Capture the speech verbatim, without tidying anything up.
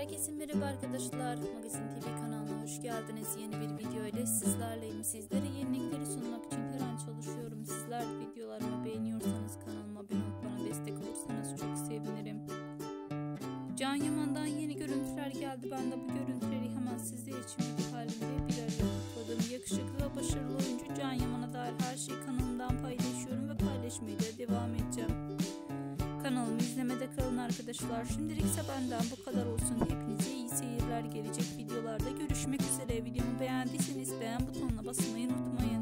Herkese merhaba arkadaşlar. Magazin T V kanalına hoş geldiniz. Yeni bir video ile sizlerleyim. Sizlere yenilikleri sunmak için her an çalışıyorum. Sizler de videolarımı beğeniyorsanız kanalıma abone olup bana destek olursanız çok sevinirim. Can Yaman'dan yeni görüntüler geldi. Ben de bu görüntüleri hemen sizler için video halinde bir araya topladım. Yakışıklı ve başarılı oyuncu Can Yaman'a dair her şeyi kanalımdan paylaşıyorum ve paylaşmaya da devam edeceğim. Kanalımı izlemede kalın arkadaşlar. Şimdilik ise benden bu kadar olsun. Hepinize iyi seyirler. Gelecek videolarda görüşmek üzere. Videomu beğendiyseniz beğen butonuna basmayı unutmayın.